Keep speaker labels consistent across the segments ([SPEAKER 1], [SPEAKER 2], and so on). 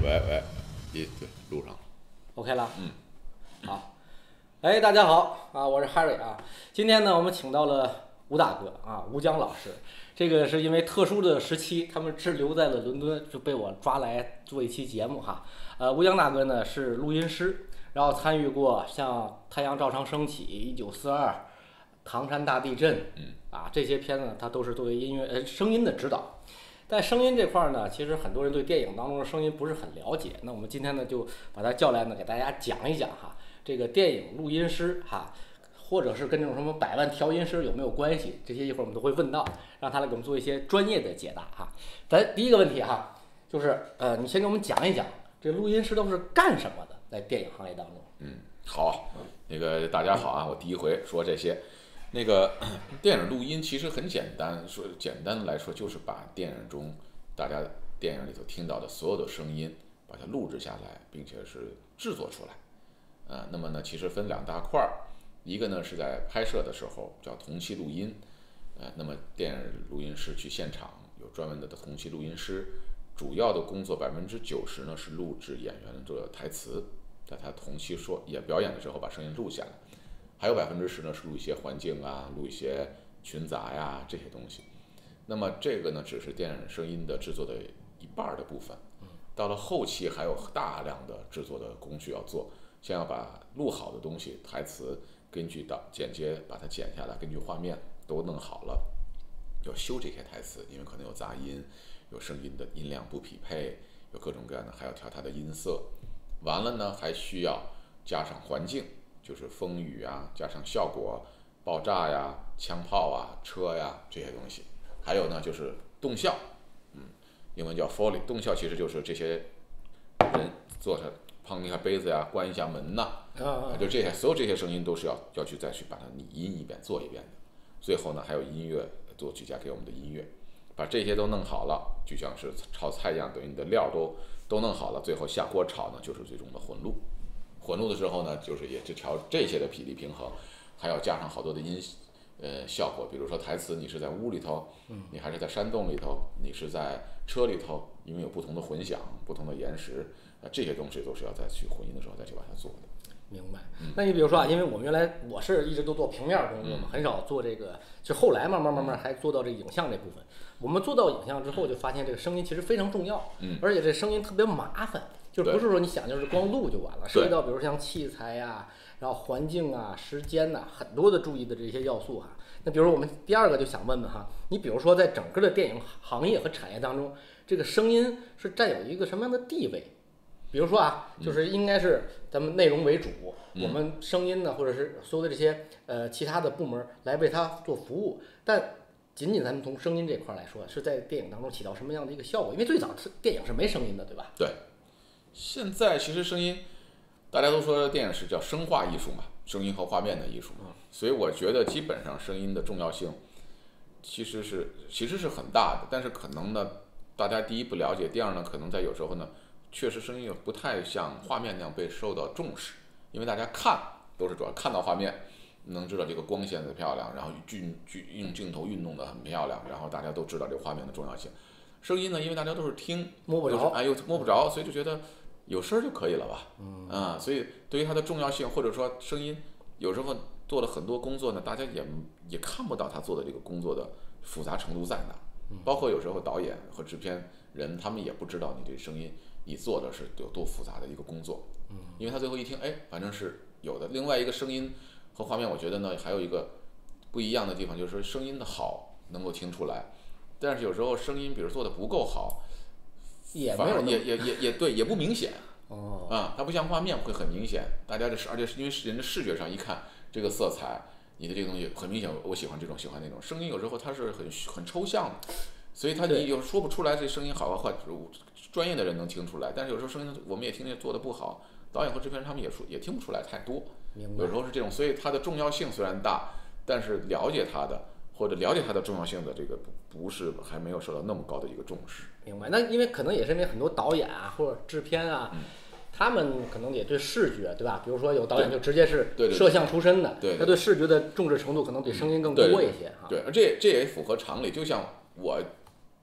[SPEAKER 1] 喂，对，录上了。
[SPEAKER 2] OK 了。好。哎，大家好啊，我是 Harry 啊。今天呢，我们请到了吴大哥啊，吴江老师。这个是因为特殊的时期，他们滞留在了伦敦，就被我抓来做一期节目哈。吴江大哥呢是录音师，然后参与过像《太阳照常升起》、1942、唐山大地震，这些片子他都是作为声音的指导。但声音这块呢，其实很多人对电影当中的声音不是很了解。那我们今天呢，就把他叫来呢，给大家讲一讲哈，这个电影录音师哈，或者是跟这种什么百万调音师有没有关系？这些一会儿我们都会问到，让他来给我们做一些专业的解答哈。咱第一个问题哈，就是你先给我们讲一讲，这录音师都是干什么的，在电影行业当中？
[SPEAKER 1] 好，那个大家好啊，我第一回说这些。那个电影录音其实很简单，说简单的来说就是把电影中大家电影里头听到的所有的声音，把它录制下来，并且是制作出来。那么呢，其实分两大块儿，一个呢是在拍摄的时候叫同期录音，那么电影录音师去现场有专门的同期录音师，主要的工作90%呢是录制演员的台词，在他同期说也表演的时候把声音录下来。还有10%呢是录一些环境啊，录一些群杂呀这些东西。那么这个呢只是电影声音的制作的一半的部分。到了后期还有大量的制作的工序要做，先要把录好的东西台词根据剪接把它剪下来，根据画面都弄好了，要修这些台词，因为可能有杂音，有声音的音量不匹配，有各种各样的，还要调它的音色。完了呢还需要加上环境，就是风雨啊，加上效果，爆炸呀、枪炮啊、车呀这些东西。还有呢就是动效，英文叫 Foley， 动效其实就是这些人坐着碰一下杯子呀、关一下门呐，就这些所有这些声音都是要去再去把它拟音一遍、做一遍的。最后呢还有音乐作曲家给我们的音乐，把这些都弄好了，就像是炒菜一样，等于你的料都弄好了，最后下锅炒呢就是最终的混录。混录的时候呢，就是也就调这些的比例平衡，还要加上好多的效果，比如说台词，你是在屋里头，你还是在山洞里头，你是在车里头，因为有不同的混响、不同的延时，这些东西都是要再去混音的时候再去把它做的。
[SPEAKER 2] 明白。那你比如说因为我们原来我是一直都做平面工作嘛，很少做这个，就后来慢慢还做到这个影像这部分。我们做到影像之后，就发现这个声音其实非常重要，而且这声音特别麻烦。就不是说你想就是光录就完了，涉及到比如像器材呀，然后环境啊、时间呐，很多的注意的这些要素哈。那比如我们第二个就想问问哈，你比如说在整个的电影行业和产业当中，这个声音是占有一个什么样的地位？比如说就是应该是咱们内容为主，我们声音呢，或者是所有的这些其他的部门来为它做服务，但仅仅咱们从声音这块来说，是在电影当中起到什么样的一个效果？因为最早电影是没声音的，对吧？
[SPEAKER 1] 对。现在其实声音，大家都说电影是叫声画艺术嘛，声音和画面的艺术，所以我觉得基本上声音的重要性其实是很大的，但是可能呢，大家第一不了解，第二呢，可能在有时候呢，确实声音也不太像画面那样被受到重视，因为大家看都是主要看到画面，能知道这个光线的漂亮，然后用镜头运动的很漂亮，然后大家都知道这个画面的重要性。声音呢，因为大家都是听
[SPEAKER 2] 摸不着，
[SPEAKER 1] 又摸不着，所以就觉得有声就可以了吧，所以对于它的重要性，或者说声音有时候做了很多工作呢，大家也看不到他做的这个工作的复杂程度在哪，包括有时候导演和制片人他们也不知道你这声音你做的是有多复杂的一个工作，因为他最后一听，反正是有的。另外一个声音和画面，我觉得呢还有一个不一样的地方，就是说声音的好能够听出来，但是有时候声音比如做的不够好，反而也对，也不明显。它不像画面会很明显，大家而且是因为人的视觉上一看这个色彩，你的这个东西很明显，我喜欢这种，喜欢那种。声音有时候它是很抽象的，所以你有说不出来这声音好坏，专业的人能听出来，但是有时候声音我们也听见做的不好，导演和制片人他们也听不出来太多。有时候是这种，所以它的重要性虽然大，但是了解它的重要性的这个不是还没有受到那么高的一个重视。
[SPEAKER 2] 明白。那因为可能也是因为很多导演或者制片他们可能也对视觉，对吧？比如说有导演就直接是摄像出身的，他对视觉的重视程度可能比声音更多一些
[SPEAKER 1] 对，而这也符合常理。就像我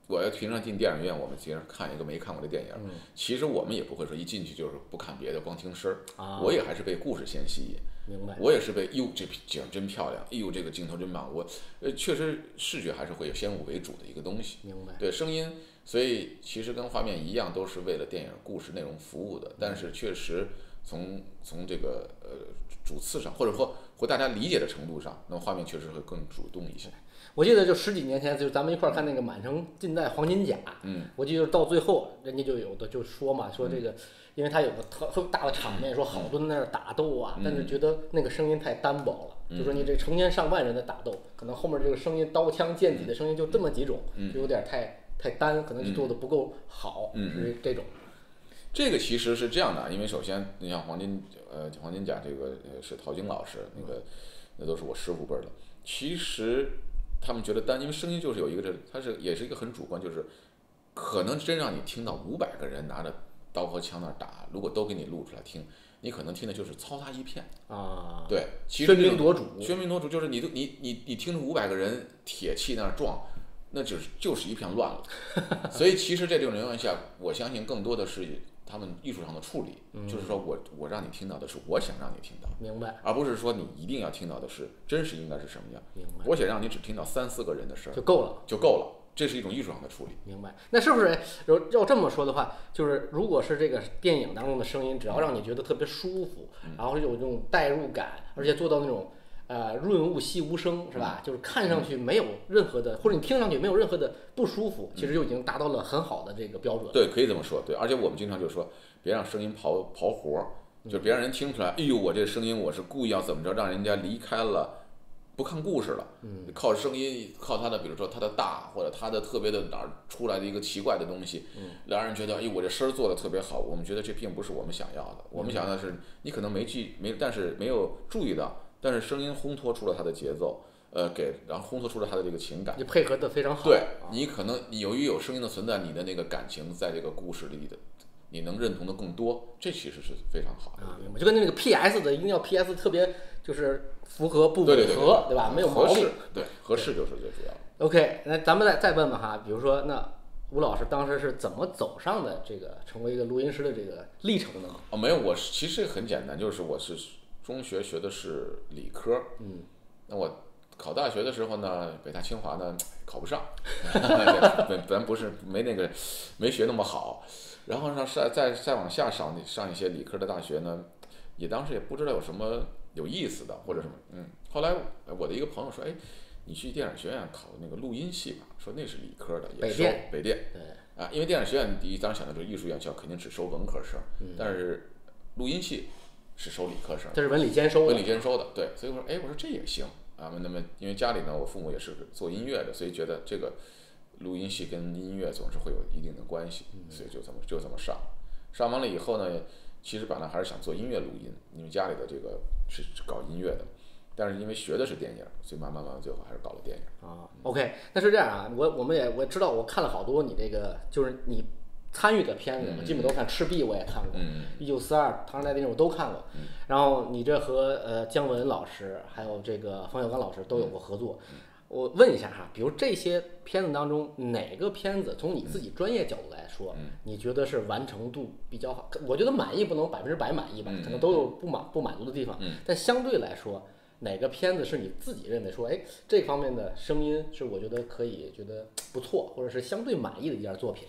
[SPEAKER 1] 我要平常进电影院，我们经常看一个没看过的电影，其实我们也不会说一进去就是不看别的，光听声儿，我也还是被故事先吸引。
[SPEAKER 2] 明白。
[SPEAKER 1] 我也是被，哟，这景真漂亮，哎呦，这个镜头真棒。我，确实视觉还是会有先入为主的一个东西。
[SPEAKER 2] 明白。
[SPEAKER 1] 对声音，所以其实跟画面一样，都是为了电影故事内容服务的。但是确实从这个主次上，或者说大家理解的程度上，那么画面确实会更主动一些。
[SPEAKER 2] 我记得就十几年前，就咱们一块儿看那个《满城尽带黄金甲》，我记得到最后，人家就有的就说嘛，说这个，因为他有个特大的场面，说好多人在那儿打斗啊，但是觉得那个声音太单薄了，就说你这成千上万人的打斗，可能后面这个声音刀枪剑戟的声音就这么几种，就有点太单，可能就做的不够好，是这种。
[SPEAKER 1] 这个其实是这样的，因为首先你像黄金甲这个是陶晶老师，那都是我师傅辈的，其实。他们觉得因为声音就是有一个它也是一个很主观，就是可能真让你听到500个人拿着刀和枪那儿打，如果都给你录出来听，你可能听的就是嘈杂一片
[SPEAKER 2] 啊。
[SPEAKER 1] 对，其实
[SPEAKER 2] 喧宾夺主，
[SPEAKER 1] 就是你听着500个人铁器那儿撞，那就是一片乱了。所以其实这种情况下，我相信更多的是他们艺术上的处理，就是说我让你听到的是我想让你听到，
[SPEAKER 2] 明白，
[SPEAKER 1] 而不是说你一定要听到的是真实应该是什么样。
[SPEAKER 2] 明白，
[SPEAKER 1] 我想让你只听到3、4个人的事儿
[SPEAKER 2] 就够了，
[SPEAKER 1] 这是一种艺术上的处理。
[SPEAKER 2] 明白。那是不是要这么说的话，就是如果是这个电影当中的声音，只要让你觉得特别舒服，然后有这种代入感，而且做到那种润物细无声，是吧？就是看上去没有任何的，或者你听上去没有任何的不舒服，其实就已经达到了很好的这个标准。
[SPEAKER 1] 对，可以这么说。对，而且我们经常就说，别让声音刨活，就别让人听出来，哎呦，我这声音我是故意要怎么着，让人家离开了，不看故事了。靠声音，靠他的，比如说他的大，或者他的特别的哪儿出来的一个奇怪的东西，让人觉得，哎，我这声做的特别好。我们觉得这并不是我们想要的，我们想要的是你可能但是没有注意到。但是声音烘托出了它的节奏，然后烘托出了它的这个情感，
[SPEAKER 2] 你配合的非常好。
[SPEAKER 1] 对，你可能由于有声音的存在，你的那个感情在这个故事里的，你能认同的更多，这其实是非常好的。
[SPEAKER 2] 我就跟那个 PS 的一定要 PS 特别就是符合不吻合，对吧？没有毛病。
[SPEAKER 1] 对，合适就是最主要的。
[SPEAKER 2] OK， 那咱们再问问哈，比如说那吴老师当时是怎么走上的这个成为一个录音师的这个历程的呢？
[SPEAKER 1] 没有，我其实很简单，就是我是中学学的是理科，那我考大学的时候呢，北大清华呢考不上，咱不是没学那么好，然后呢再往下上一些理科的大学呢，当时也不知道有什么有意思的或者什么，后来我的一个朋友说，哎，你去电影学院考那个录音系吧，说那是理科的，也收北电，对，因为电影学院当时想的就是艺术院校肯定只收文科生，但是录音系是收理科生，
[SPEAKER 2] 这是文理兼收
[SPEAKER 1] 的，对，所以我说这也行啊。那么因为家里呢，我父母也是做音乐的，所以觉得这个录音系跟音乐总是会有一定的关系，所以就这么上完了以后呢，其实本来还是想做音乐录音，因为家里的这个是搞音乐的，但是因为学的是电影，所以慢慢最后还是搞了电影
[SPEAKER 2] 啊。OK， 那是这样啊，我知道，我看了好多你这个就是你参与的片子，我基本都看，《赤壁》我也看过，1942、唐山大地震我都看过。然后你这和姜文老师还有这个冯小刚老师都有过合作。我问一下哈，比如这些片子当中，哪个片子从你自己专业角度来说，你觉得是完成度比较好？我觉得满意不能100%满意吧，可能都有不满足的地方。但相对来说，哪个片子是你自己认为说，哎，这方面的声音是我觉得可以觉得不错，或者是相对满意的一件作品？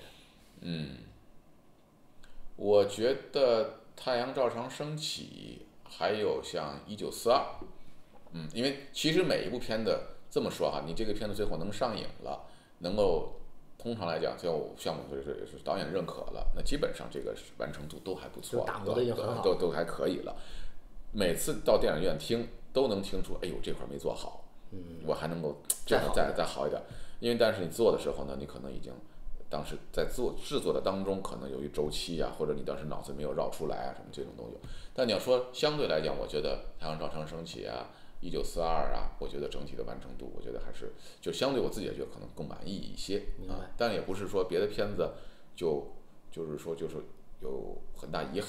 [SPEAKER 1] 我觉得《太阳照常升起》，还有像1942，因为其实每一部片子这么说哈，你这个片子最后能上映了，能够通常来讲，就像我们是导演认可了，那基本上这个完成度都还不错，
[SPEAKER 2] 打磨的已经很好，
[SPEAKER 1] 都还可以了。每次到电影院听都能听出，哎呦这块没做好，我还能够这样再好一点，因为但是你做的时候呢，你可能已经。当时在制作的当中，可能由于周期啊，或者你当时脑子没有绕出来啊，什么这种都有。但你要说相对来讲，我觉得《太阳照常升起》啊，《1942》啊，我觉得整体的完成度，我觉得还是就相对我自己也觉得可能更满意一些啊。但也不是说别的片子就是说有很大遗憾，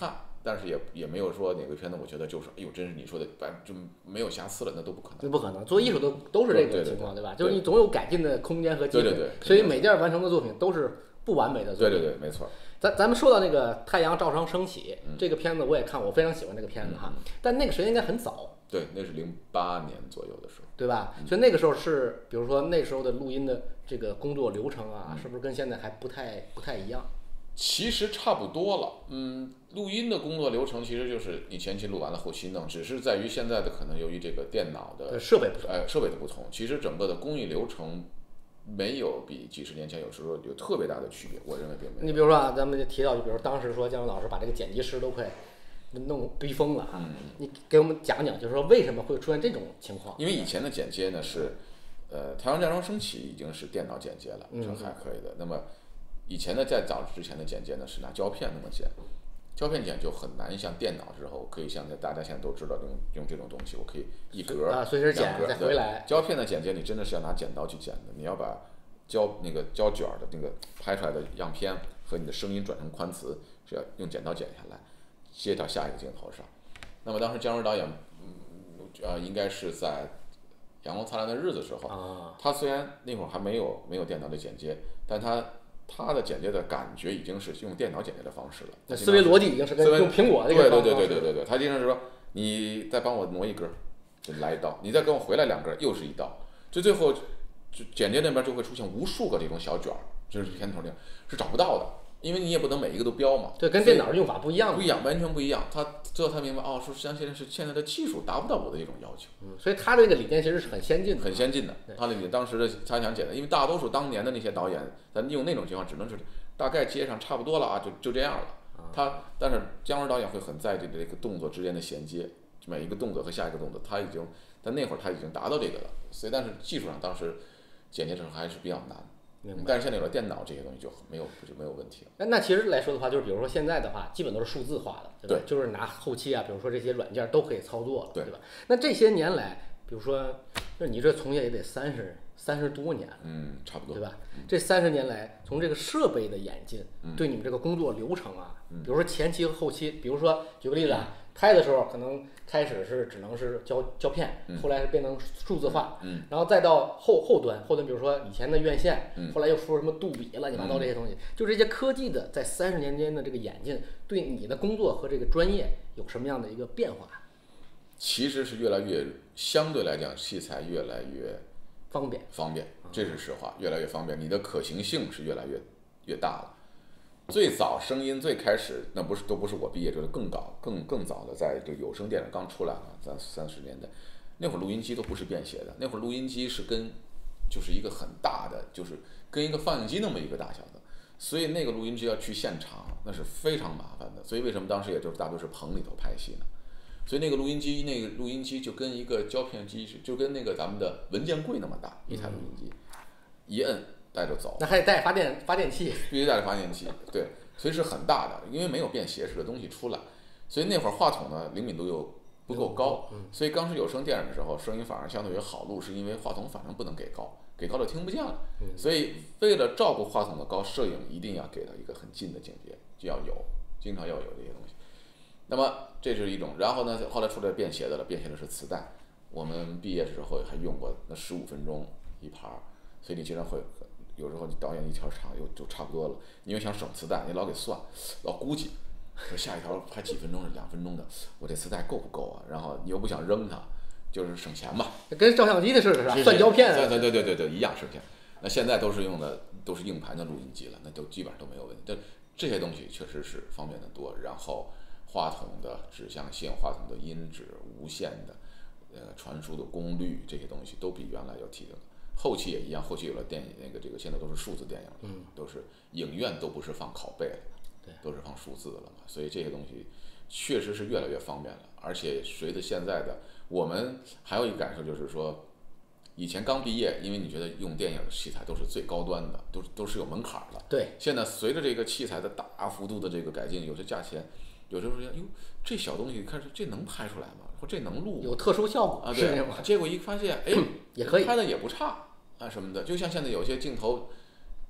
[SPEAKER 1] 但是也没有说哪个片子我觉得就是哎呦，真是你说的就没有瑕疵了，那都不可能。
[SPEAKER 2] 那不可能，做艺术都是这个情况，对吧？就是你总有改进的空间和机会。
[SPEAKER 1] 对，
[SPEAKER 2] 所以每件完成的作品都是不完美的作品。
[SPEAKER 1] 对，没错。
[SPEAKER 2] 咱们说到那个《太阳照常升起》这个片子，我也看，我非常喜欢这个片子哈。但那个时间应该很早。
[SPEAKER 1] 对，那是08年左右的时候，
[SPEAKER 2] 对吧？所以那个时候是，比如说那时候的录音的这个工作流程啊，是不是跟现在还不太一样？
[SPEAKER 1] 其实差不多了，录音的工作流程其实就是你前期录完了，后期弄，只是在于现在的可能由于这个电脑的
[SPEAKER 2] 设备不同，
[SPEAKER 1] 设备的不同，其实整个的工艺流程没有比几十年前有时候有特别大的区别，我认为并没有。
[SPEAKER 2] 你比如说啊，咱们就提到，就比如当时说姜文老师把这个剪辑师都快弄逼疯了啊，你给我们讲讲，就是说为什么会出现这种情况？
[SPEAKER 1] 因为以前的剪接呢是，太阳照常升起已经是电脑剪接了，这还可以的。那么以前的在早之前的剪接呢是拿胶片那么剪，胶片剪就很难像电脑之后可以像大家现在都知道用这种东西，我可以一格
[SPEAKER 2] 啊随时剪
[SPEAKER 1] 两格
[SPEAKER 2] 再回来。
[SPEAKER 1] 胶片的剪接你真的是要拿剪刀去剪的，你要把那个胶卷的那个拍出来的样片和你的声音转成宽磁是要用剪刀剪下来，接到下一个镜头上。那么当时姜文导演，应该是在《阳光灿烂的日子》的时候，他虽然那会儿还没有电脑的剪接，但他的剪接的感觉已经是用电脑剪接的方式了，
[SPEAKER 2] 思维逻辑已经是跟用苹果那个
[SPEAKER 1] 对，他经常是说你再帮我挪一格，就来一刀，你再跟我回来2格，又是一刀，最后剪接那边就会出现无数个这种小卷儿，就是片头那样是找不到的。因为你也不能每一个都标嘛，
[SPEAKER 2] 对，跟电脑用法不一样，
[SPEAKER 1] 完全不一样。最后他明白说实际上现在的技术达不到我的这种要求，
[SPEAKER 2] 所以他这个理念其实是很先进的，
[SPEAKER 1] 很先进的。他的当时的他想剪的，因为大多数当年的那些导演，咱用那种情况只能是大概接上差不多了啊，就这样了。但是姜文导演会很在意这个动作之间的衔接，每一个动作和下一个动作，但那会儿他已经达到这个了。所以但是技术上当时剪接上还是比较难。但是现在有了电脑，这些东西就没有问题了。
[SPEAKER 2] 那其实来说的话，就是比如说现在的话，基本都是数字化的，对吧？
[SPEAKER 1] 对，
[SPEAKER 2] 就是拿后期啊，比如说这些软件都可以操作了，
[SPEAKER 1] 对
[SPEAKER 2] 吧？那这些年来，比如说，那你这从业也得30多年了，
[SPEAKER 1] 差不多，
[SPEAKER 2] 对吧？这30年来，从这个设备的演进，对你们这个工作流程啊，比如说前期和后期，比如说举个例子啊，拍的时候可能开始是只能是胶片，后来是变成数字化，然后再到后端，比如说以前的院线，后来又说什么杜比乱七八糟这些东西，就这些科技的在30年间的这个演进，对你的工作和这个专业有什么样的一个变化？
[SPEAKER 1] 其实是相对来讲器材越来越方便，这是实话，越来越方便，你的可行性是越来越大了。最早声音最开始那都不是我毕业，就是更早的，在这个有声电影刚出来了，在30年代，那会儿录音机都不是便携的，那会儿录音机是就是一个很大的，就是跟一个放映机那么一个大小的，所以那个录音机要去现场，那是非常麻烦的。所以为什么当时也就是大多是棚里头拍戏呢？所以那个录音机就跟一个胶片机就跟那个咱们的文件柜那么大一台录音机，一摁带着走，
[SPEAKER 2] 那还得带发电器，
[SPEAKER 1] 必须带着发电器，对，所以是很大的，因为没有便携式的东西出来，所以那会儿话筒呢灵敏度又不够高，所以刚是有声电影的时候，声音反而相对于好录，是因为话筒反正不能给高就听不见了，所以为了照顾话筒的高，摄影一定要给到一个很近的景别，就要经常要有这些东西。那么这是一种，然后呢，后来出来便携的了，便携的是磁带，我们毕业的时候还用过，那15分钟一盘，所以你经常会有时候你导演一条长就差不多了，因为想省磁带，你老给算，老估计，下一条拍几分钟是2分钟的，我这磁带够不够啊？然后你又不想扔它，就是省钱嘛，
[SPEAKER 2] 跟照相机的似的是吧？算胶片，
[SPEAKER 1] 对，一样省钱。那现在都是硬盘的录音机了，那都基本上都没有问题。这些东西确实是方便的多，然后话筒的指向性、话筒的音质、无线的传输的功率，这些东西都比原来要提升。后期也一样，后期有了电影这个现在都是数字电影，都是影院都不是放拷贝了，都是放数字的了嘛，所以这些东西确实是越来越方便了。而且随着现在的我们还有一个感受就是说，以前刚毕业，因为你觉得用电影器材都是最高端的，都是有门槛的。
[SPEAKER 2] 对。
[SPEAKER 1] 现在随着这个器材的大幅度的这个改进，有些价钱，有时候哟，这小东西看这能拍出来吗？或这能录吗？
[SPEAKER 2] 有特殊效果
[SPEAKER 1] 啊？对。结果一发现，哎，
[SPEAKER 2] 也可以，
[SPEAKER 1] 拍的也不差啊什么的。就像现在有些镜头，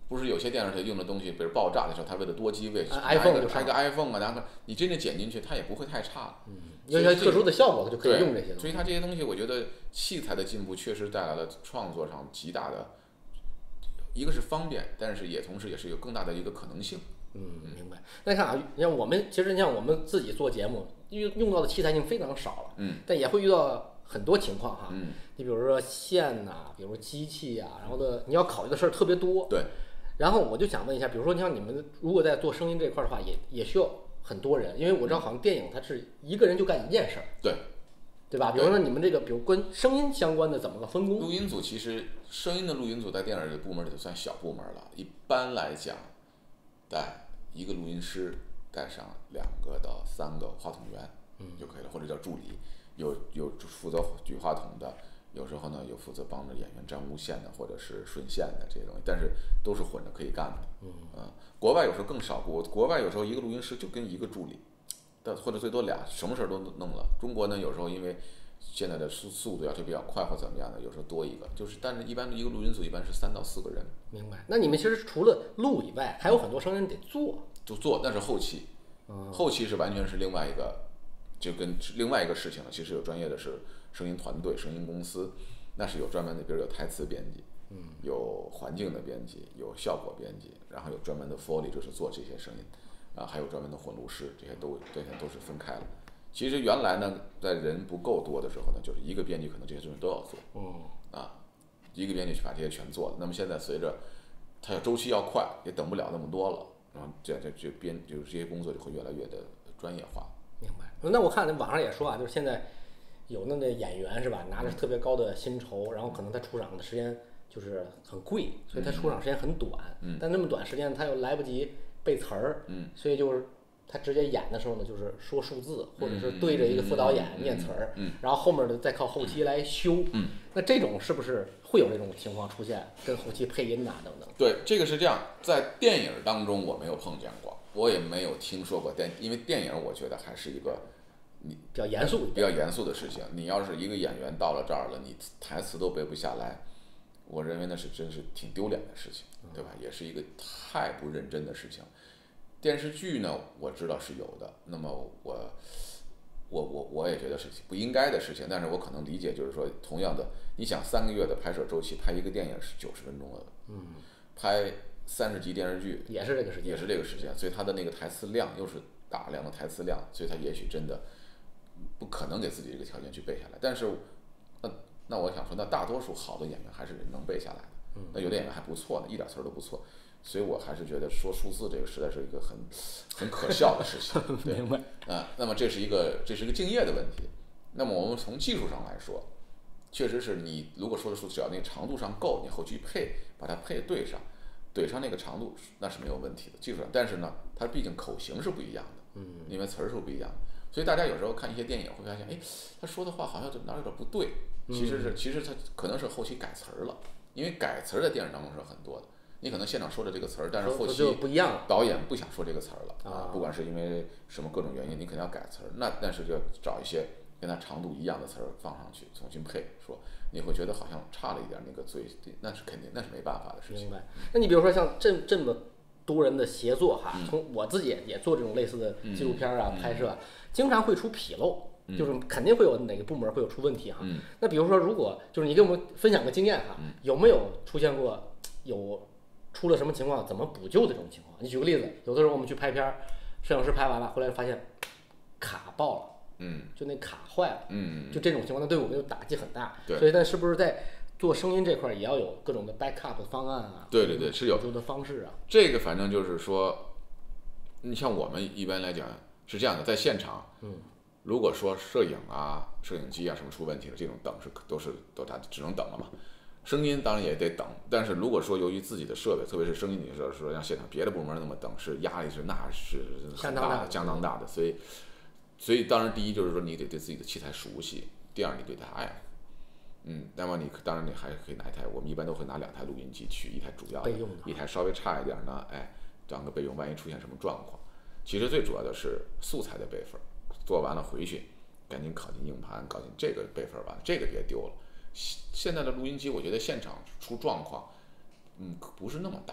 [SPEAKER 1] 不是有些电视台用的东西，比如爆炸的时候，它为了多机位
[SPEAKER 2] ，iPhone 就
[SPEAKER 1] 开个 iPhone 啊，然后你真正剪进去，它也不会太差。
[SPEAKER 2] 有些特殊的效果，它就可以用这些东西。
[SPEAKER 1] 所以它这些东西，我觉得器材的进步确实带来了创作上极大的，一个是方便，但是同时也是有更大的一个可能性。
[SPEAKER 2] 明白。那你看啊，你像我们，其实你像我们自己做节目，用到的器材已经非常少了，但也会遇到很多情况哈。你比如说线呐，比如说机器啊，然后你要考虑的事儿特别多。
[SPEAKER 1] 对。
[SPEAKER 2] 然后我就想问一下，比如说你像你们如果在做声音这块的话，也需要很多人，因为我知道好像电影它是一个人就干一件事儿。对吧？比如说你们这个，比如跟声音相关的怎么个分工？
[SPEAKER 1] 录音组其实声音的录音组在电影的部门里头算小部门了，一般来讲，带一个录音师，带上2个到3个话筒员，就可以了，或者叫助理，有负责举话筒的，有时候呢有负责帮着演员站无线的，或者是顺线的这些东西，但是都是混着可以干的。国外有时候更少，国外有时候一个录音师就跟一个助理。或者最多俩，什么事儿都弄了。中国呢，有时候因为现在的速度要求比较快或怎么样的，有时候多一个，但是一般一个录音组一般是3到4个人。
[SPEAKER 2] 明白。那你们其实除了录以外，还有很多声音得做。
[SPEAKER 1] 就做，那是后期。后期是完全是另外一个，就跟另外一个事情了。其实有专业的是声音团队、声音公司，那是有专门的，比如有台词编辑，有环境的编辑，有效果编辑，然后有专门的 Foley， 就是做这些声音。还有专门的混录师，这些都是分开了。其实原来呢，在人不够多的时候呢，就是一个编辑可能这些东西都要做。一个编辑去把这些全做了。那么现在随着它要周期要快，也等不了那么多了，然后就是这些工作就会越来越的专业化。
[SPEAKER 2] 明白。那我看网上也说啊，就是现在有那演员是吧，拿着特别高的薪酬，然后可能他出场的时间就是很贵，所以他出场时间很短。但那么短时间他又来不及背词儿，所以就是他直接演的时候呢，就是说数字，或者是对着一个副导演念词儿，然后后面的再靠后期来修。那这种是不是会有这种情况出现，跟后期配音呐等等？
[SPEAKER 1] 对，这个是这样，在电影当中我没有碰见过，我也没有听说过因为电影我觉得还是一个
[SPEAKER 2] 比较严肃
[SPEAKER 1] 的事情。你要是一个演员到了这儿了，你台词都背不下来，我认为那是真是挺丢脸的事情，对吧？也是一个太不认真的事情。电视剧呢，我知道是有的，那么我也觉得是不应该的事情，但是我可能理解，就是说，同样的，你想3个月的拍摄周期，拍一个电影是90分钟了，拍30集电视剧
[SPEAKER 2] 也是这个时间，
[SPEAKER 1] 所以他的那个台词量又是大量的台词量，所以他也许真的不可能给自己这个条件去背下来。但是，那我想说，那大多数好的演员还是能背下来的，那有的演员还不错呢，一点词儿都不错。所以我还是觉得说数字这个实在是一个很可笑的事情。
[SPEAKER 2] 明白。
[SPEAKER 1] 那么这是一个敬业的问题。那么我们从技术上来说，确实是你如果说的数字只要那个长度上够，你后期把它对上那个长度，那是没有问题的技术上。但是呢，它毕竟口型是不一样的，因为词儿是不一样的，所以大家有时候看一些电影会发现，哎，他说的话好像哪有点不对。其实他可能是后期改词儿了，因为改词儿在电影当中是很多的。你可能现场说的这个词儿，但是后期
[SPEAKER 2] 不一样，
[SPEAKER 1] 导演不想说这个词儿了不管是因为什么各种原因，你肯定要改词儿。但是就要找一些跟它长度一样的词儿放上去，重新配，说你会觉得好像差了一点那个那是肯定，那是没办法的事情。
[SPEAKER 2] 明白。那你比如说像这么多人的协作哈，从我自己也做这种类似的纪录片啊拍摄，经常会出纰漏。就是肯定会有哪个部门会有出问题哈。那比如说，如果就是你给我们分享个经验哈，有没有出现过出了什么情况，怎么补救的这种情况？你举个例子，有的时候我们去拍片，摄影师拍完了，后来发现卡爆了，就那卡坏了，就这种情况，那对我们就打击很大。所以，那是不是在做声音这块也要有各种的 backup 的方案啊？
[SPEAKER 1] 对，是有
[SPEAKER 2] 补救的方式啊。
[SPEAKER 1] 这个反正就是说，你像我们一般来讲是这样的，在现场，如果说摄影啊、摄影机啊什么出问题了，这种等都只能等了嘛。声音当然也得等，但是如果说由于自己的设备，特别是声音，你说让现场别的部门那么等，是压力那是很大的，相当大的。所以当然第一就是说你得对自己的器材熟悉，第二你对它爱护。那么当然你还可以拿一台，我们一般都会拿2台录音机去，一台主要的，一台稍微差一点呢，当个备用，万一出现什么状况。其实最主要的是素材的备份，做完了回去赶紧拷进硬盘，搞进这个备份完，这个别丢了。现在的录音机，我觉得现场出状况，不是那么大，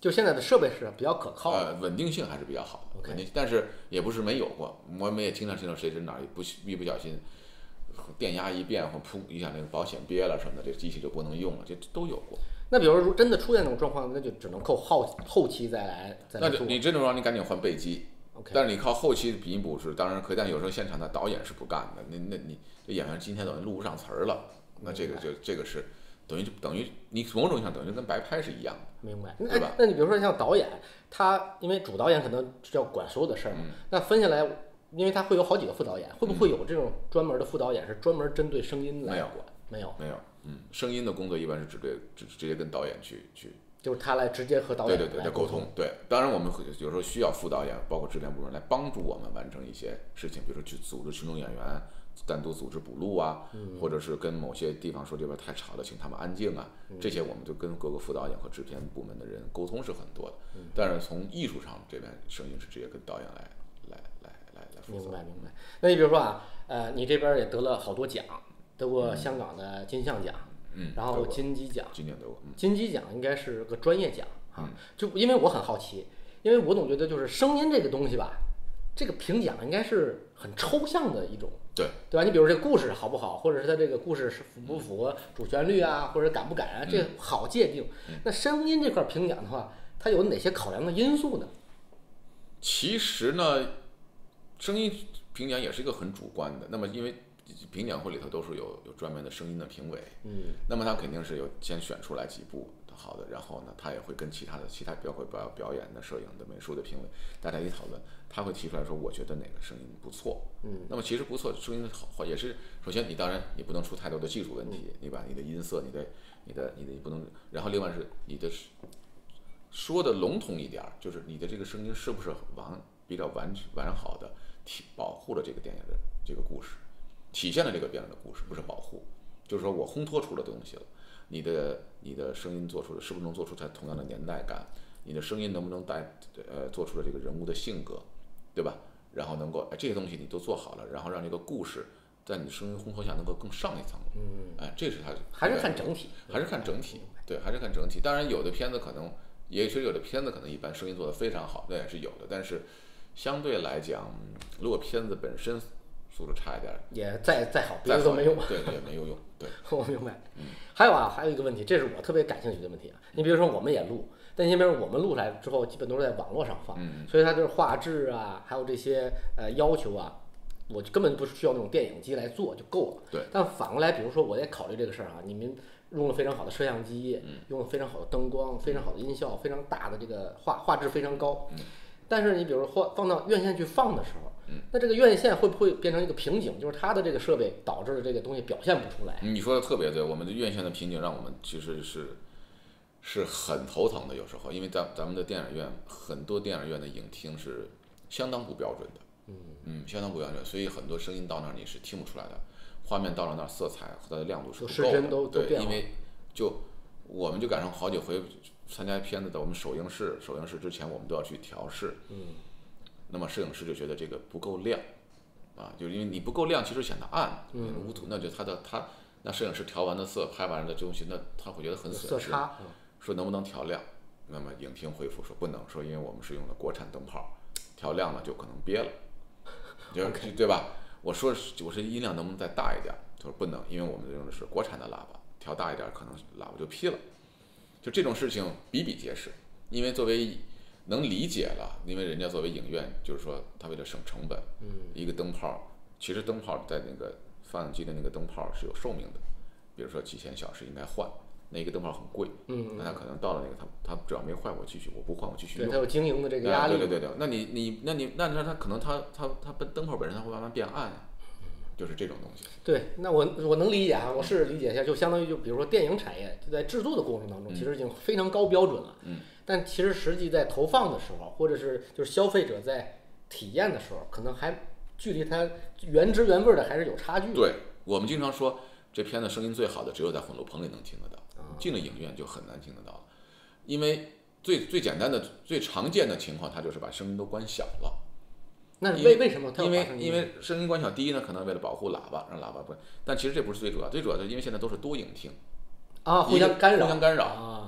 [SPEAKER 2] 就现在的设备是比较可靠的，
[SPEAKER 1] 稳定性还是比较好的，
[SPEAKER 2] OK
[SPEAKER 1] 稳定，但是也不是没有过，我们也经常听到谁是哪儿一不小心电压一变或噗一下那个保险憋了什么的，这机器就不能用了，这都有过。
[SPEAKER 2] 那比如说真的出现这种状况，那就只能靠后期再来
[SPEAKER 1] 那
[SPEAKER 2] 做。
[SPEAKER 1] 你这种让你赶紧换备机。
[SPEAKER 2] OK，
[SPEAKER 1] 但是你靠后期弥补是当然可以，但有时候现场的导演是不干的。你这演员今天等于录不上词儿了，那这个是等于你某种意义上等于跟白拍是一样的。
[SPEAKER 2] 明白，
[SPEAKER 1] 对吧？
[SPEAKER 2] 那你比如说像导演，他因为主导演可能是要管所有的事儿嘛，那分下来，因为他会有好几个副导演，会不会有这种专门的副导演是专门针对声音来管？没有，
[SPEAKER 1] 声音的工作一般是直接跟导演去。
[SPEAKER 2] 就是他来直接和导演
[SPEAKER 1] 对沟通。对，当然我们有时候需要副导演，包括制片部门来帮助我们完成一些事情，比如说去组织群众演员，单独组织补录啊，或者是跟某些地方说这边太吵了，请他们安静啊，这些我们就跟各个副导演和制片部门的人沟通是很多的。但是从艺术上这边声音是直接跟导演来负责。
[SPEAKER 2] 明白。那你比如说啊，你这边也得了好多奖，得过香港的金像奖。然后金鸡奖，
[SPEAKER 1] 今年得过。
[SPEAKER 2] 金鸡奖应该是个专业奖啊，就因为我很好奇，因为我总觉得就是声音这个东西吧，这个评奖应该是很抽象的一种，
[SPEAKER 1] 对
[SPEAKER 2] 吧？你比如这个故事好不好，或者是它这个故事是符不符合主旋律啊，或者感不感啊，这好界定。那声音这块评奖的话，它有哪些考量的因素呢？
[SPEAKER 1] 其实呢，声音评奖也是一个很主观的。那么因为评奖会里头都是有专门的声音的评委，那么他肯定是先选出来几部好的，然后呢，他也会跟其他包括表演的、摄影的、美术的评委大家一讨论，他会提出来说，我觉得哪个声音不错，那么其实不错，声音好也是，首先你当然你不能出太多的技术问题，你把你的音色、你不能，然后另外是你的说的笼统一点，就是你的这个声音是不是比较完好的保护了这个电影的这个故事。体现了这个电影的故事，不是保护，就是说我烘托出了东西了。你的声音做出的是不是能做出它同样的年代感？你的声音能不能做出了这个人物的性格，对吧？然后能够这些东西你都做好了，然后让这个故事在你的声音烘托下能够更上一层。这是它
[SPEAKER 2] 还是看整体，
[SPEAKER 1] 对，还是看整体。当然有的片子可能一般声音做得非常好，那也是有的。但是相对来讲，如果片子本身素质差一点，
[SPEAKER 2] 也再好，别的都没用。
[SPEAKER 1] 对，也没有用。对，
[SPEAKER 2] 我明白。还有一个问题，这是我特别感兴趣的问题啊。你比如说，我们也录，但你比如我们录出来之后，基本都是在网络上放，所以它就是画质啊，还有这些要求啊，我根本不需要那种电影机来做就够了。
[SPEAKER 1] 对。
[SPEAKER 2] 但反过来，比如说我也考虑这个事儿啊，你们用了非常好的摄像机，用了非常好的灯光，非常好的音效，非常大的这个画质非常高。但是你比如说放到院线去放的时候，那这个院线会不会变成一个瓶颈？就是它的这个设备导致的这个东西表现不出来。
[SPEAKER 1] 你说的特别对，我们的院线的瓶颈让我们其实是很头疼的，有时候，因为咱们的电影院很多电影院的影厅是相当不标准的，相当不标准，所以很多声音到那儿你是听不出来的，画面到了那儿色彩和它的亮度是不够的，
[SPEAKER 2] 都
[SPEAKER 1] 对，因为我们就赶上好几回参加片子的，我们首映式之前我们都要去调试，那么摄影师就觉得这个不够亮，就是因为你不够亮，其实显得暗，无图，那就那摄影师调完的色，拍完的东西，那他会觉得很损失，
[SPEAKER 2] 色差，
[SPEAKER 1] 说能不能调亮？那么影厅回复说不能，说因为我们是用的国产灯泡，调亮了就可能憋了，对吧？我说音量能不能再大一点？他说不能，因为我们用的是国产的喇叭，调大一点可能喇叭就劈了。就这种事情比比皆是，因为作为能理解了，因为人家作为影院，就是说他为了省成本，一个灯泡，其实灯泡在那个放映机的那个灯泡是有寿命的，比如说几千小时应该换，那一个灯泡很贵，那他可能到了那个他只要没坏我不换我继续用，
[SPEAKER 2] 对，他有经营的这个压力，
[SPEAKER 1] 对，那可能他灯泡本身它会慢慢变暗啊。就是这种东西。
[SPEAKER 2] 对，那我能理解啊，我试着理解一下，就相当于比如说电影产业在制作的过程当中，其实已经非常高标准了。但其实实际在投放的时候，或者是就是消费者在体验的时候，可能还距离它原汁原味的还是有差距的。
[SPEAKER 1] 对，我们经常说这片子声音最好的只有在混录棚里能听得到，进了影院就很难听得到了，因为最简单的、最常见的情况，它就是把声音都关小了。
[SPEAKER 2] 那为什么它
[SPEAKER 1] 因为声音关小，第一呢，可能为了保护喇叭，让喇叭不，但其实这不是最主要，最主要的是因为现在都是多影厅
[SPEAKER 2] 互相干扰，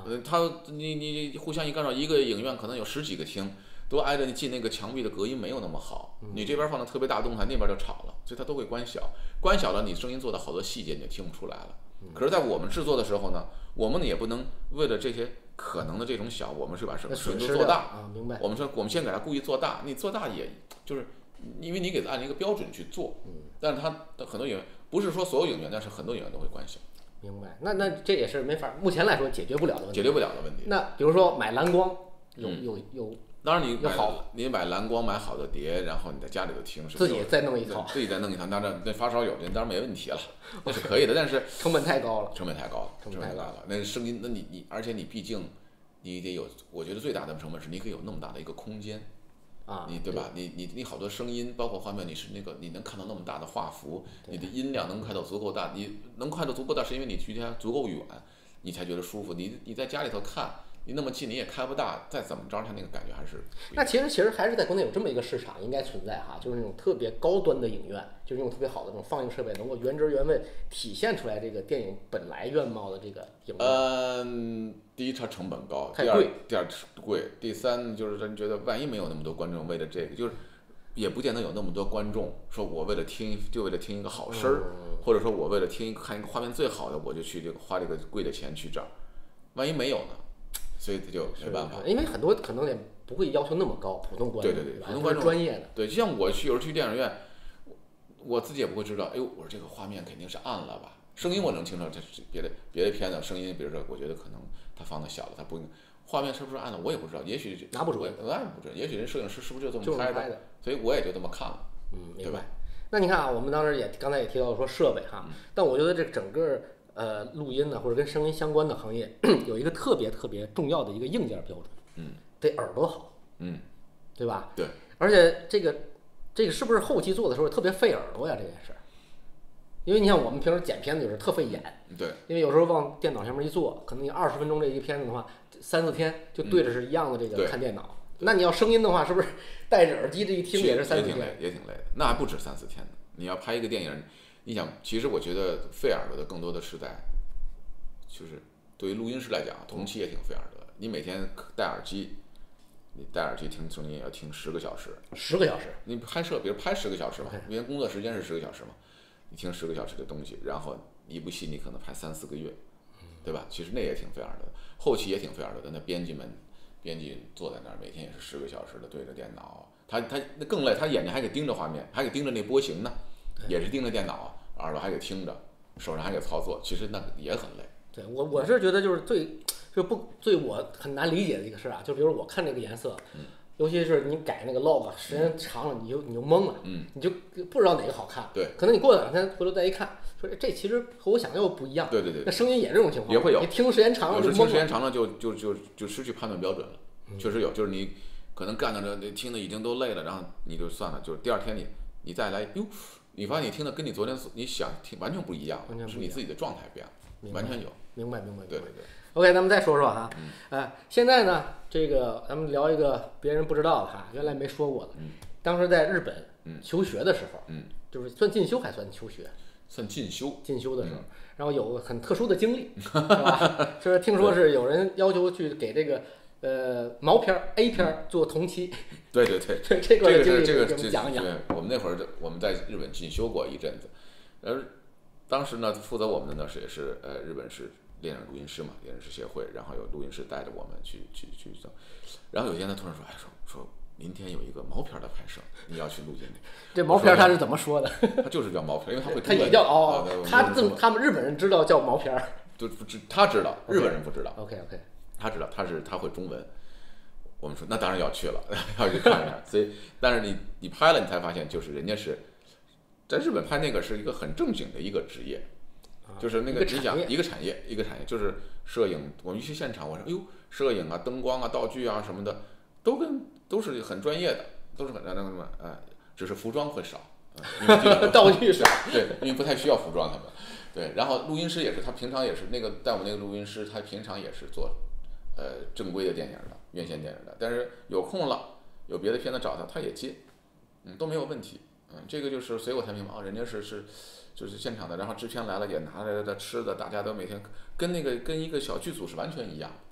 [SPEAKER 1] 你互相一干扰，一个影院可能有10几个厅，都挨着你进那个墙壁的隔音没有那么好，你这边放的特别大动态，那边就吵了，所以它都会关小，关小了你声音做的好多细节你就听不出来了。可是，在我们制作的时候呢，我们也不能为了这些可能的这种小，我们是把损失做大
[SPEAKER 2] 啊，明白？
[SPEAKER 1] 我们说我们先给它故意做大，你做大也就是因为你给它按一个标准去做，但是它很多演员不是说所有演员，但是很多演员都会关小。
[SPEAKER 2] 明白？那这也是没法，目前来说解决不了的问题。
[SPEAKER 1] 解决不了的问题。
[SPEAKER 2] 那比如说买蓝光，有。
[SPEAKER 1] 当然你买蓝光买好的碟，然后你在家里头听，
[SPEAKER 2] 自己再弄一套，
[SPEAKER 1] 自己再弄一套，当然那发烧友的当然没问题了，那是可以的，但是
[SPEAKER 2] 成本太高了，
[SPEAKER 1] 成本太高了，那声音，那你而且你毕竟你得有，我觉得最大的成本是你可以有那么大的一个空间
[SPEAKER 2] 啊，
[SPEAKER 1] 你对吧？你好多声音，包括画面，你是那个你能看到那么大的画幅，你的音量能开到足够大，你能开到足够大，是因为你距离它足够远，你才觉得舒服。你在家里头看。你那么近你也开不大，再怎么着它那个感觉还是。
[SPEAKER 2] 那其实还是在国内有这么一个市场应该存在哈，就是那种特别高端的影院，就是那种特别好的这种放映设备，能够原汁原味体现出来这个电影本来原貌的这个影院。
[SPEAKER 1] 第一它成本高，
[SPEAKER 2] 太贵；
[SPEAKER 1] 第二贵，第三就是人觉得万一没有那么多观众为了这个，就是也不见得有那么多观众说我为了听一个好声儿，或者说我为了看一个画面最好的，我就去花这个贵的钱去这儿，万一没有呢？所以他就没办法，
[SPEAKER 2] 因为很多可能也不会要求那么高，普通观众，
[SPEAKER 1] 对，普通观众
[SPEAKER 2] 专业的，
[SPEAKER 1] 对，就像我有时候去电影院，我自己也不会知道，哎呦，我说这个画面肯定是暗了吧，声音我能听到，这别的片子声音，比如说我觉得可能他放的小了，他不画面是不是暗了，我也不知道，也许
[SPEAKER 2] 拿不准，
[SPEAKER 1] 也许人摄影师是不是就这么拍的，所以我也就这么看了，
[SPEAKER 2] 明白。那你看啊，我们当时刚才也提到说设备哈，但我觉得这整个。录音呢，或者跟声音相关的行业，有一个特别重要的一个硬件标准，得耳朵好，对吧？
[SPEAKER 1] 对。
[SPEAKER 2] 而且这个是不是后期做的时候特别费耳朵呀？这件事儿，因为你像我们平时剪片子就是特费眼，
[SPEAKER 1] 对。
[SPEAKER 2] 因为有时候往电脑上面一坐，可能你20分钟这一片子的话，3-4天就对着是一样的这个看电脑。那你要声音的话，是不是戴着耳机这一听也是3-4天？
[SPEAKER 1] 也挺累的，那还不止3-4天呢。你要拍一个电影。你想，其实我觉得费耳朵的更多的是在，就是对于录音师来讲，同期也挺费耳朵的。你每天戴耳机，听声音也要听10个小时。
[SPEAKER 2] 10个小时？
[SPEAKER 1] 你拍摄，比如拍10个小时嘛，因为工作时间是10个小时嘛，你听10个小时的东西，然后一部戏你可能拍3-4个月，对吧？其实那也挺费耳朵的，后期也挺费耳朵的。那编辑坐在那儿，每天也是10个小时的对着电脑，他那更累，他眼睛还给盯着画面，还给盯着那波形呢。也是盯着电脑，耳朵还给听着，手上还给操作，其实那也很累。
[SPEAKER 2] 对，我是觉得就是最我很难理解的一个事啊，就比如我看这个颜色，尤其是你改那个 log 时间长了，你就懵了，你就不知道哪个好看。
[SPEAKER 1] 对，
[SPEAKER 2] 可能你过2天回头再一看，说这其实和我想的又不一样。
[SPEAKER 1] 对。
[SPEAKER 2] 那声音也这种情况，
[SPEAKER 1] 也会有。
[SPEAKER 2] 你听时间长了就懵了。
[SPEAKER 1] 听时间长了就失去判断标准了，确实有，就是你可能干到这听的已经都累了，然后你就算了，就是第2天你再来，哟。你发现你听的跟你昨天你想听完全不一样，是你自己的状态变了，完全有。
[SPEAKER 2] 明白。
[SPEAKER 1] 对。
[SPEAKER 2] OK， 咱们再说说哈，现在呢，这个咱们聊一个别人不知道的哈，原来没说过的。当时在日本求学的时候，就是算进修还算求学？
[SPEAKER 1] 算进修。
[SPEAKER 2] 进修的时候，然后有个很特殊的经历，是吧？就是听说是有人要求去给这个。毛片 A 片做同期，
[SPEAKER 1] 对，这
[SPEAKER 2] 个
[SPEAKER 1] 这个
[SPEAKER 2] 讲一讲。
[SPEAKER 1] 我们那会儿我们在日本进修过一阵子，当时呢负责我们的呢也是日本是电影录音师嘛，电影师协会，然后有录音师带着我们去走，然后有一天他突然说明天有一个毛片的拍摄，你要去录进去。
[SPEAKER 2] 这毛片他是怎么说的？
[SPEAKER 1] 他就是叫毛片，因为他会。
[SPEAKER 2] 他也叫他们日本人知道叫毛片，
[SPEAKER 1] 他知道，日本人不知道。
[SPEAKER 2] OK。
[SPEAKER 1] 他知道他会中文，我们说那当然要去了，要去看一下。所以，但是你拍了，你才发现，就是人家是在日本拍那个是一个很正经的一个职业，就是那个你想一个产业，就是摄影。我们一去现场，我说，哎呦，摄影啊、灯光啊、道具啊什么的，都是很专业的，都是很只是服装会少，
[SPEAKER 2] 道具少，
[SPEAKER 1] 对，因为不太需要服装他们。对，然后录音师也是，他平常也是那个带我那个录音师，他平常也是做。正规的电影的，院线电影的，但是有空了，有别的片子找他也接，都没有问题，这个就是随我才明白，人家就是现场的，然后制片来了也拿来的吃的，大家都每天跟一个小剧组是完全一样，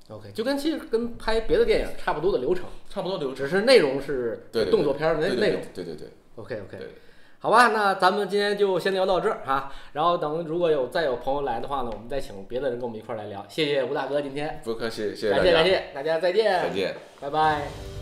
[SPEAKER 2] OK， 就其实跟拍别的电影差不多的流程，
[SPEAKER 1] 差不多流程，
[SPEAKER 2] 只是内容是动作片的内容。
[SPEAKER 1] 对。
[SPEAKER 2] OK，
[SPEAKER 1] 对。
[SPEAKER 2] 好吧，那咱们今天就先聊到这儿哈。然后等如果再有朋友来的话呢，我们再请别的人跟我们一块儿来聊。谢谢吴大哥今天。
[SPEAKER 1] 不客气，谢谢大家。
[SPEAKER 2] 感谢大家，再见。
[SPEAKER 1] 再见，
[SPEAKER 2] 拜拜。